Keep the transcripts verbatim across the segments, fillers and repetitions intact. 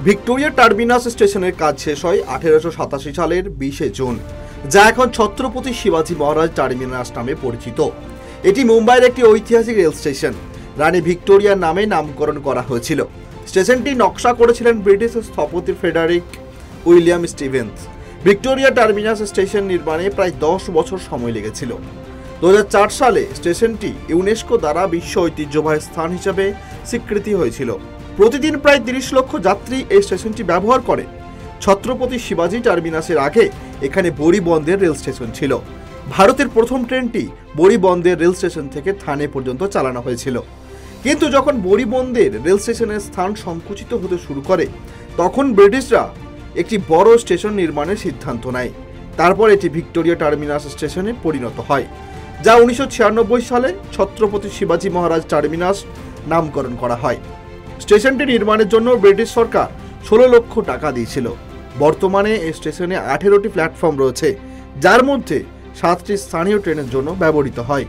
Victoria terminus স্টেশনের কাজ শেষ হয় আঠেরোশো সাতাশি সালের বিশে জুন, যা এখন ছত্রপতি শিবাজী মহারাজ টার্মিনাস নামে পরিচিত। এটি মুম্বাইয়ের একটি ঐতিহাসিক রেল স্টেশন। রানী ভিক্টোরিয়ার নামে নামকরণ করা হয়েছিল। স্টেশনটি নকশা করেছিলেন ব্রিটিশ স্থপতি Frederick William Stevens. Victoria Terminus station নির্মাণে প্রায় দশ বছর সময় লেগেছিল। দু হাজার চার সালে স্টেশনটি ইউনেস্কো দ্বারা বিশ্ব ঐতিহ্যবাহী স্থান হিসেবে স্বীকৃতি হয়েছিল। প্রতিদিন প্রায় তিরিশ লক্ষ যাত্রী এই স্টেশনটি ব্যবহার করে। ছত্রপতি শিবাজী টার্মিনাসের আগে এখানে বরিবন্দর রেল স্টেশন ছিল। ভারতের প্রথম ট্রেনটি বরিবন্দর রেল স্টেশন থেকে থানে পর্যন্ত চালানো হয়েছিল। কিন্তু যখন বরিবন্দর রেল স্টেশনের স্থান সংকুচিত হতে শুরু করে, তখন ব্রিটিশরা একটি বড় স্টেশন নির্মাণের সিদ্ধান্ত নেয়। তারপর এটি ভিক্টোরিয়া টার্মিনাস স্টেশনে পরিণত হয়, যা উনিশশো ছিয়ানব্বই সালে ছত্রপতি শিবাজী মহারাজ টার্মিনাস নামকরণ করা হয়। স্টেশনটি নির্মাণের জন্য ব্রিটিশ সরকার ষোলো লক্ষ টাকা দিয়েছিল। বর্তমানে এই স্টেশনে আঠেরোটি প্ল্যাটফর্ম রয়েছে, যার মধ্যে সাতটি স্থানীয় ট্রেনের জন্য ব্যবহৃত হয়।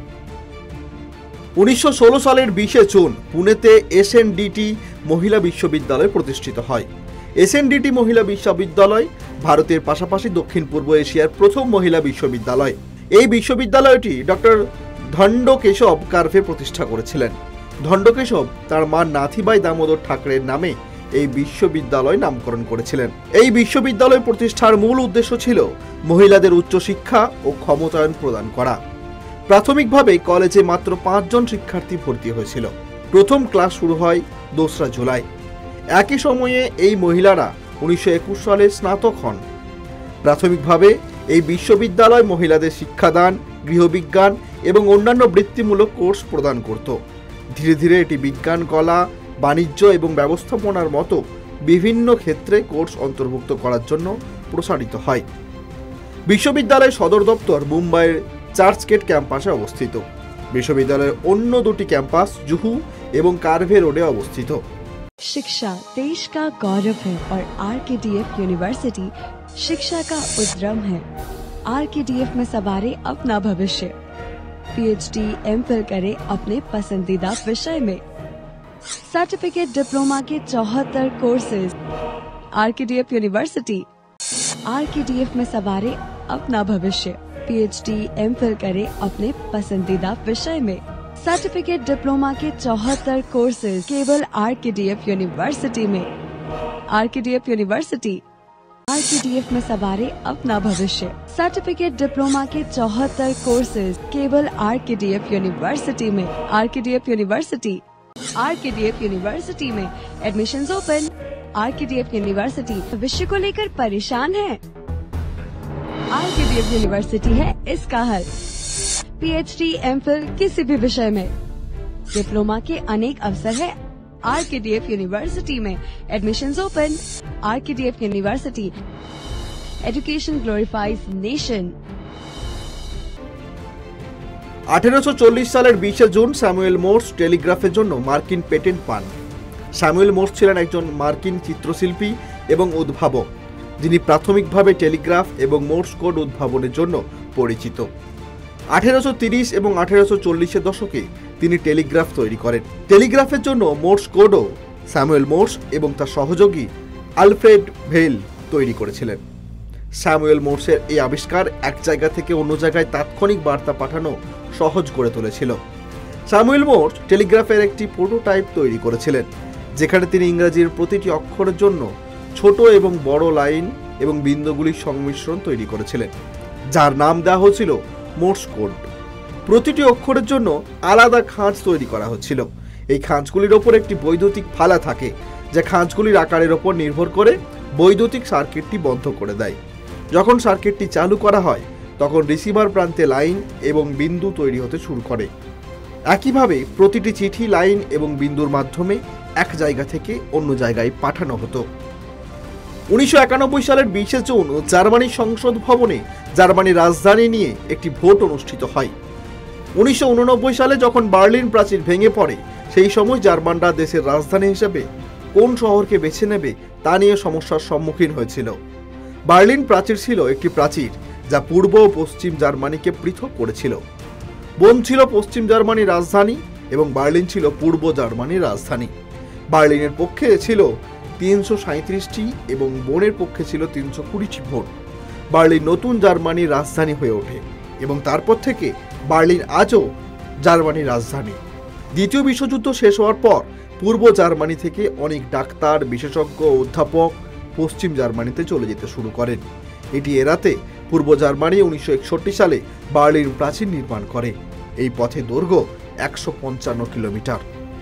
উনিশশো ষোলো সালের বিশে জুন পুনেতে এস এন ডি টি মহিলা বিশ্ববিদ্যালয় প্রতিষ্ঠিত হয়। এস এন ডি টি মহিলা বিশ্ববিদ্যালয় ভারতের পাশাপাশি দক্ষিণ পূর্ব এশিয়ার প্রথম মহিলা বিশ্ববিদ্যালয়। এই বিশ্ববিদ্যালয়টি ডক্টর ধন্ডকেশব কার্ভে প্রতিষ্ঠা করেছিলেন। ধন্ডকেশব তার মা নাথিবাই দামোদর ঠাকরের নামে এই বিশ্ববিদ্যালয় নামকরণ করেছিলেন। এই বিশ্ববিদ্যালয় প্রতিষ্ঠার মূল উদ্দেশ্য ছিল মহিলাদের উচ্চশিক্ষা ও ক্ষমতায়ন প্রদান করা। প্রাথমিকভাবে কলেজে মাত্র পাঁচজন শিক্ষার্থী ভর্তি হয়েছিল। প্রথম ক্লাস শুরু হয় দোসরা জুলাই। একই সময়ে এই মহিলারা উনিশশো একুশ সালে স্নাতক হন। প্রাথমিকভাবে এই বিশ্ববিদ্যালয় মহিলাদের শিক্ষাদান, গৃহবিজ্ঞান এবং অন্যান্য বৃত্তিমূলক কোর্স প্রদান করত। ধীরে ধীরে এটি বিজ্ঞান, কলা, বাণিজ্য এবং ব্যবস্থাপনার মতো বিভিন্ন ক্ষেত্রে কোর্স অন্তর্ভুক্ত করার জন্য প্রসারিত হয়। বিশ্ববিদ্যালয়ের সদর দপ্তর মুম্বাইয়ের চার্চগেট ক্যাম্পাসে অবস্থিত। বিশ্ববিদ্যালয়ের অন্য দুটি ক্যাম্পাস জুহু এবং কার্ভে রোডে অবস্থিত। शिक्षा देश का गौरव है और are K D F university शिक्षा का उद्यम है। आर के डी एफ में सवारे अपना भविष्य। पीएचडी, एमफिल करे अपने पसंदीदा विषय में। सर्टिफिकेट, डिप्लोमा के चौहत्तर courses. R K D F university. R K D F में सवारे अपना भविष्य। पीएचडी, एमफिल करे अपने पसंदीदा विषय में। सर्टिफिकेट, डिप्लोमा के चौहत्तर कोर्सेज केवल R K D F university में। R K D F university. R K D F में सवारे अपना भविष्य। सर्टिफिकेट, डिप्लोमा के चौहत्तर कोर्सेज केवल R K D F university में। R K D F university. R K D F university में admissions open. R K D F university भविष्य को लेकर परेशान है? R K D F university है इसका हल। पीएचडी, एमफिल किसी भी विषय में। डिप्लोमा के अनेक अवसर है R K D F university में। Admissions open. R K D F university. Education glorifies nation. আঠেরোশো চল্লিশ সালের বিশে জুন স্যামুয়েল মোর্স টেলিগ্রাফের জন্য মার্কিন পেটেন্ট পান। স্যামুয়েল মোর্স ছিলেন একজন মার্কিন চিত্রশিল্পী এবং উদ্ভাবক, যিনি প্রাথমিকভাবে টেলিগ্রাফ এবং মোর্স কোড উদ্ভাবনের জন্য পরিচিত। আঠেরোশো তিরিশ এবং আঠেরোশো চল্লিশের দশকে তিনি টেলিগ্রাফ তৈরি করেন। টেলিগ্রাফের জন্য মোর্স কোডও স্যামুয়েল মোর্স এবং তার সহযোগী আলফ্রেড ভেল তৈরি করেছিলেন। স্যামুয়েল মোর্সের এই আবিষ্কার এক জায়গা থেকে অন্য জায়গায় তাৎক্ষণিক বার্তা পাঠানো সহজ করে তুলেছিল। স্যামুয়েল মোর্স টেলিগ্রাফের একটি প্রোটোটাইপ তৈরি করেছিলেন, যেখানে তিনি ইংরেজির প্রতিটি অক্ষরের জন্য ছোট এবং বড় লাইন এবং বিন্দুগুলির সংমিশ্রণ তৈরি করেছিলেন, যার নাম দেওয়া হয়েছিল মোর্স কোড। প্রতিটি অক্ষরের জন্য আলাদা খাঁজ তৈরি করা হচ্ছিল। এই খাঁজগুলির ওপর একটি বৈদ্যুতিক ফালা থাকে, যা খাঁজগুলির আকারের ওপর নির্ভর করে বৈদ্যুতিক সার্কিটটি বন্ধ করে দেয়। যখন সার্কিটটি চালু করা হয়, তখন রিসিভার প্রান্তে লাইন এবং বিন্দু তৈরি হতে শুরু করে। একইভাবে প্রতিটি চিঠি লাইন এবং বিন্দুর মাধ্যমে এক জায়গা থেকে অন্য জায়গায় পাঠানো হতো। উনিশশো একানব্বই সালের বিশে জুন জার্মানির সংসদ ভবনে জার্মানির রাজধানী নিয়ে একটি ভোট অনুষ্ঠিত হয়। উনিশশো উননব্বই সালে যখন বার্লিন প্রাচীর ভেঙে পড়ে, সেই সময় জার্মানরা দেশের রাজধানী হিসেবে কোন শহরকে বেছে নেবে তা নিয়ে সমস্যার সম্মুখীন হয়েছিল। বার্লিন প্রাচীর ছিল একটি প্রাচীর যা পূর্ব ও পশ্চিম জার্মানিকে পৃথক করেছিল। বোন ছিল পশ্চিম জার্মানির রাজধানী এবং বার্লিন ছিল পূর্ব জার্মানির রাজধানী। বার্লিনের পক্ষে ছিল তিনশো সাঁত্রিশটি এবং বোনের পক্ষে ছিল তিনশো কুড়িটি ভোট। বার্লিন নতুন জার্মানির রাজধানী হয়ে ওঠে এবং তারপর থেকে বার্লিন আজও জার্মানির রাজধানী। দ্বিতীয় বিশ্বযুদ্ধ শেষ হওয়ার পর পূর্ব জার্মানি থেকে অনেক ডাক্তার, বিশেষজ্ঞ, অধ্যাপক পশ্চিম জার্মানিতে চলে যেতে শুরু করেন। এটি এড়াতে পূর্ব জার্মানি উনিশশো একষট্টি সালে বার্লিন প্রাচীর নির্মাণ করে। এই পথে দৈর্ঘ্য একশো পঞ্চান্ন কিলোমিটার।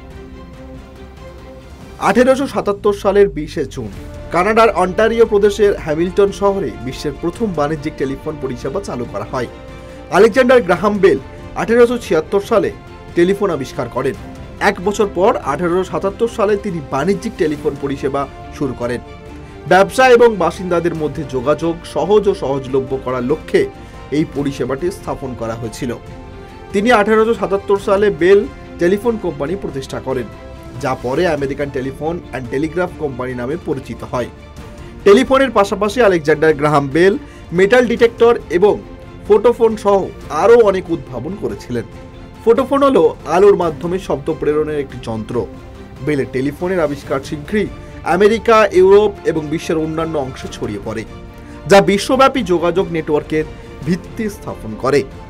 আঠেরোশো সাতাত্তর সালের বিশে জুন কানাডার অন্টারিও প্রদেশের হ্যামিল্টন শহরে বিশ্বের প্রথম বাণিজ্যিক টেলিফোন পরিষেবা চালু করা হয়। আলেকজান্ডার গ্রাহাম বেল আঠেরোশো ছিয়াত্তর সালে টেলিফোন আবিষ্কার করেন। এক বছর পর আঠেরোশো সাতাত্তর সালে তিনি বাণিজ্যিক টেলিফোন পরিষেবা শুরু করেন। ব্যবসা এবং বাসিন্দাদের মধ্যে যোগাযোগ সহজ ও সহজলভ্য করার লক্ষ্যে এই পরিষেবাটি স্থাপন করা হয়েছিল। তিনি আঠেরোশো সাতাত্তর সালে বেল টেলিফোন কোম্পানি প্রতিষ্ঠা করেন, যা পরে American telephone and telegraph company নামে পরিচিত হয়। টেলিফোনের পাশাপাশি Alexander Graham Bell metal detector এবং ফোটোফোন সহ আরও অনেক উদ্ভাবন করেছিলেন। ফোটোফোন হলো আলোর মাধ্যমে শব্দ প্রেরণের একটি যন্ত্র। বেলের টেলিফোনের আবিষ্কার শীঘ্রই আমেরিকা, ইউরোপ এবং বিশ্বের অন্যান্য অংশে ছড়িয়ে পড়ে, যা বিশ্বব্যাপী যোগাযোগ নেটওয়ার্কের ভিত্তি স্থাপন করে।